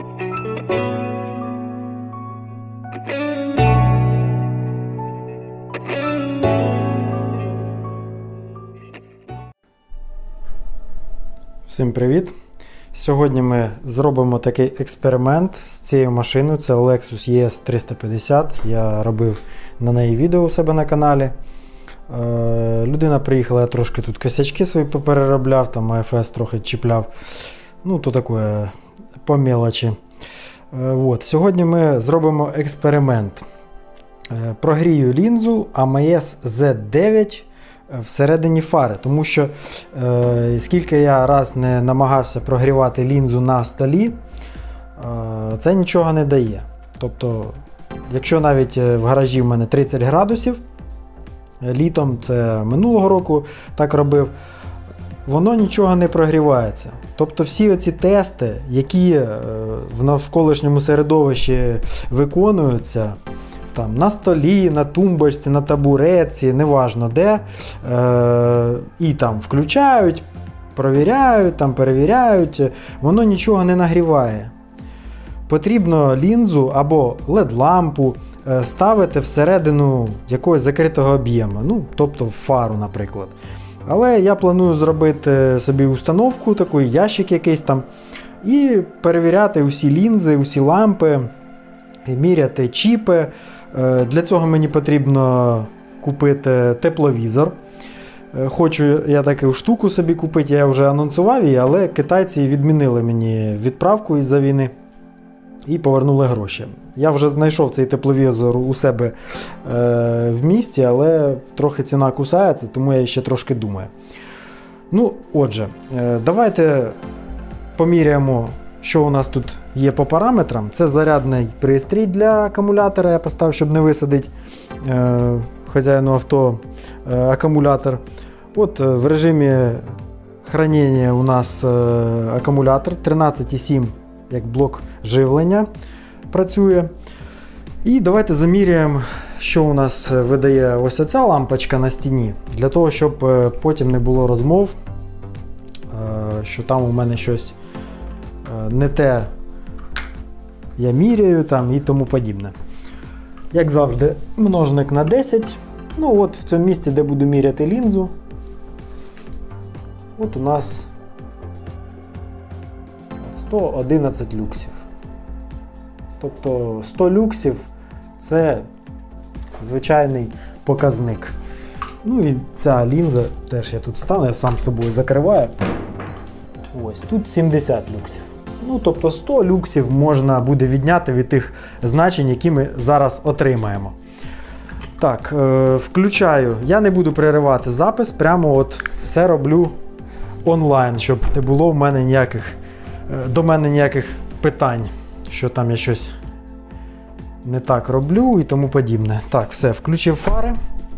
Всім привіт! Сьогодні ми зробимо такий експеримент з цією машиною. Це Lexus ES350. Я робив на неї відео у себе на каналі. Людина приїхала, я трошки тут косячки свої попереробляв, там АФС трохи чіпляв. Ну, то таке по мелочі. Сьогодні ми зробимо експеримент. Прогрію лінзу AMS Z9 всередині фари, тому що скільки я раз не намагався прогрівати лінзу на столі, це нічого не дає. Тобто, якщо навіть в гаражі в мене 30 градусів, літом, це минулого року так робив, воно нічого не прогрівається. Тобто всі оці тести, які в навколишньому середовищі виконуються, там, на столі, на тумбочці, на табуретці, неважно де, і там включають, провіряють, там перевіряють, воно нічого не нагріває. Потрібно лінзу або LED-лампу ставити всередину якогось закритого об'єму, ну, тобто в фару, наприклад. Але я планую зробити собі установку, такий ящик якийсь там, і перевіряти усі лінзи, усі лампи, міряти чіпи. Для цього мені потрібно купити тепловізор. Хочу я таку штуку собі купити, я вже анонсував її, але китайці відмінили мені відправку із-за війни і повернули гроші. Я вже знайшов цей тепловізор у себе в місті, але трохи ціна кусається, тому я ще трошки думаю. Ну, отже, давайте поміряємо, що у нас тут є по параметрам. Це зарядний пристрій для акумулятора, я поставив, щоб не висадити хазяїну авто акумулятор. От в режимі хранення у нас акумулятор 13,7 як блок живлення працює. І давайте заміряємо, що у нас видає ось оця лампочка на стіні, для того, щоб потім не було розмов, що там у мене щось не те я міряю там і тому подібне. Як завжди, множник на 10. Ну от в цьому місці, де буду міряти лінзу, от у нас 111 люксів. Тобто 100 люксів це звичайний показник. Ну і ця лінза теж я тут стану, я сам собою закриваю. Ось тут 70 люксів. Ну, тобто 100 люксів можна буде відняти від тих значень, які ми зараз отримаємо. Так, включаю. Я не буду переривати запис, прямо от все роблю онлайн, щоб не було в мене до мене ніяких питань, що там я щось не так роблю і тому подібне. Так, все, включив фари.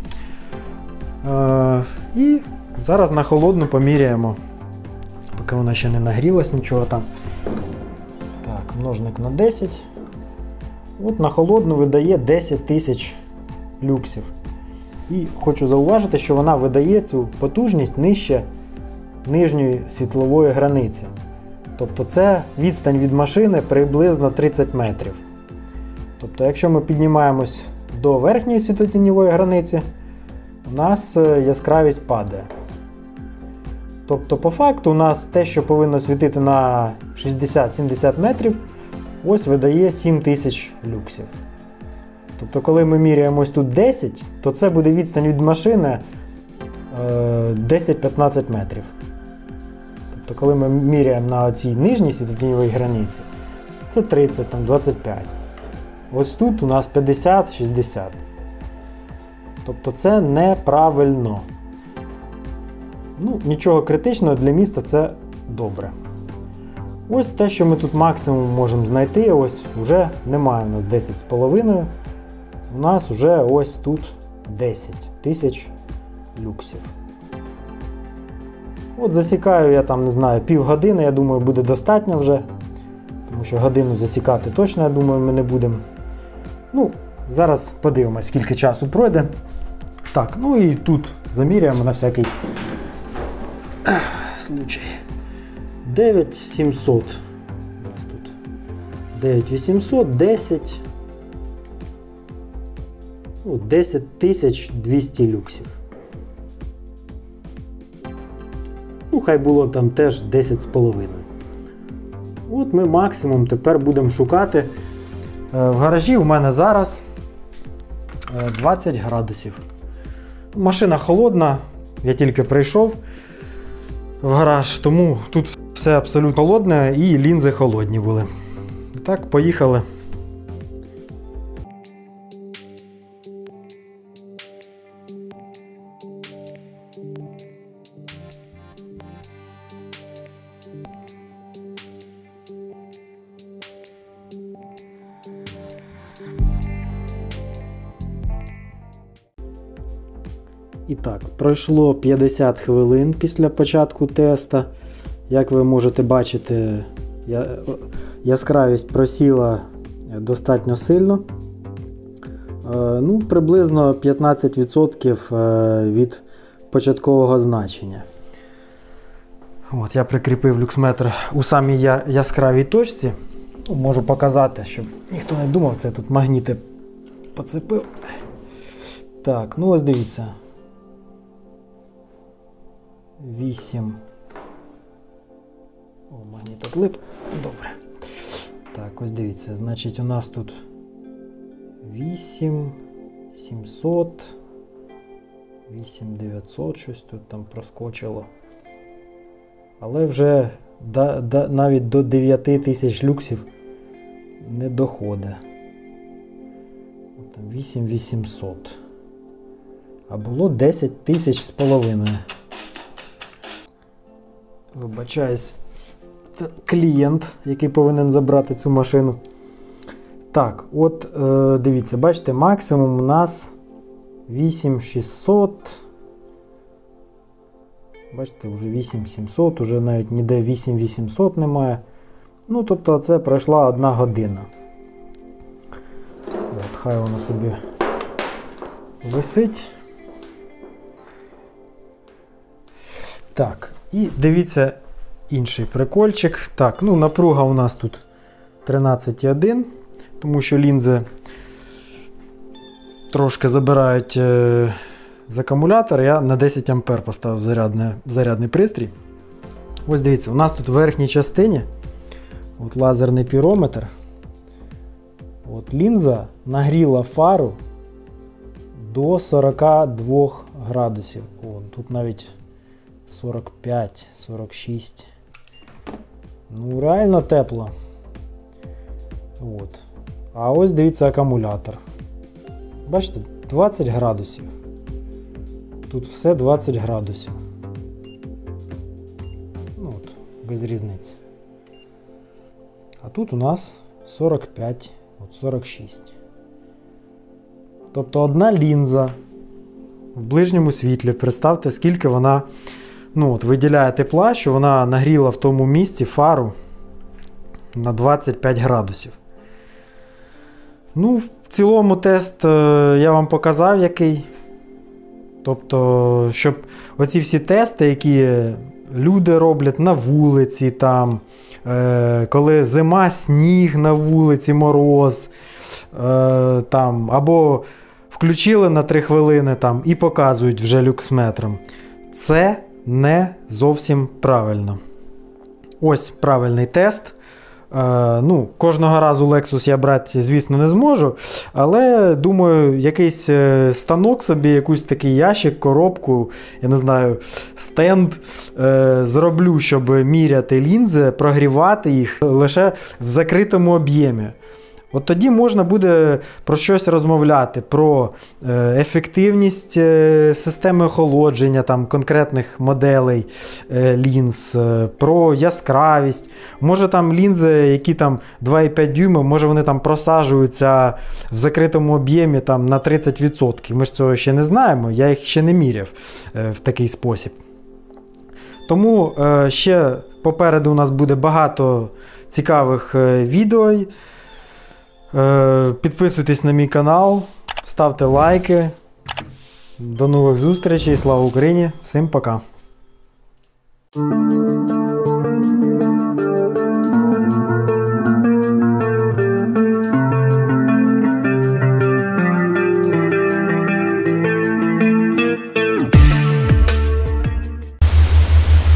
І зараз на холодну поміряємо, поки вона ще не нагрілась, нічого там. Так, множник на 10. От на холодну видає 10 тисяч люксів. І хочу зауважити, що вона видає цю потужність нижче нижньої світлової границі. Тобто це відстань від машини приблизно 30 метрів. Тобто якщо ми піднімаємось до верхньої світлотіньової границі, у нас яскравість падає. Тобто по факту у нас те, що повинно світити на 60-70 метрів, ось видає 7000 люксів. Тобто коли ми міряємо ось тут 10, то це буде відстань від машини 10-15 метрів. Тобто коли ми міряємо на цій нижній світлотіньовій границі, це 30-25. Ось тут у нас 50-60. Тобто це неправильно. Ну, нічого критичного, для міста це добре. Ось те, що ми тут максимум можемо знайти, ось вже немає у нас 10,5. У нас вже ось тут 10 тисяч люксів. От засікаю я там, не знаю, півгодини, я думаю, буде достатньо вже. Тому що годину засікати точно, я думаю, ми не будемо. Ну, зараз подивимось, скільки часу пройде. Так, ну і тут заміряємо на всякий случай. 9700 у нас тут 9800, 10. Ну, 10200 люксів. Ну, хай було там теж 10,5. От ми максимум тепер будемо шукати. В гаражі у мене зараз 20 градусів. Машина холодна, я тільки прийшов в гараж, тому тут все абсолютно холодне і лінзи холодні були. Так, поїхали. І так, пройшло 50 хвилин після початку теста. Як ви можете бачити, яскравість просіла достатньо сильно. Ну, приблизно 15% від початкового значення. От, я прикріпив люксметр у самій яскравій точці. Можу показати, щоб ніхто не думав, це я тут магніти поцепив. Так, ну ось дивіться. 8. О, магніт отлип. Добре. Так, ось дивіться. Значить, у нас тут 8700, 8900, щось тут там проскочило. Але вже навіть до 9000 люксів не доходить. Там 8800. А було 10,500. Вибачаюсь, клієнт, який повинен забрати цю машину. Так, от дивіться, бачите, максимум у нас 8600. Бачите, вже 8700, вже навіть ніде 8800 немає. Ну, тобто це пройшла 1 година. От, хай воно собі висить. Так, і дивіться інший прикольчик. Так, ну напруга у нас тут 13,1, тому що лінзи трошки забирають з акумулятора. Я на 10 А поставив зарядний пристрій. Ось дивіться, у нас тут в верхній частині от лазерний пірометр. От лінза нагріла фару до 42 градусів. О, тут навіть 45, 46. Ну, реально тепло. От. А ось дивіться акумулятор. Бачите, 20 градусів. Тут все 20 градусів. Ну, от, без різниці. А тут у нас 45, от 46. Тобто одна лінза в ближньому світлі, представте, скільки вона виділяє тепла, що вона нагріла в тому місці фару на 25 градусів. Ну, в цілому тест я вам показав, який. Тобто, щоб оці всі тести, які люди роблять на вулиці, там, коли зима, сніг на вулиці, мороз, там, або включили на 3 хвилини там, і показують вже люксметром. Це не зовсім правильно. Ось правильний тест. Ну, кожного разу Lexus я брати, звісно, не зможу, але, думаю, якийсь станок собі, якийсь такий ящик, коробку, я не знаю, стенд зроблю, щоб міряти лінзи, прогрівати їх лише в закритому об'ємі. От тоді можна буде про щось розмовляти, про ефективність системи охолодження там, конкретних моделей лінз, про яскравість. Може там лінзи, які там 2,5 дюйма, може вони там просаджуються в закритому об'ємі там, на 30%. Ми ж цього ще не знаємо, я їх ще не міряв в такий спосіб. Тому ще попереду у нас буде багато цікавих відео. Підписуйтесь на мій канал, ставте лайки. До нових зустрічей, слава Україні, всім пока!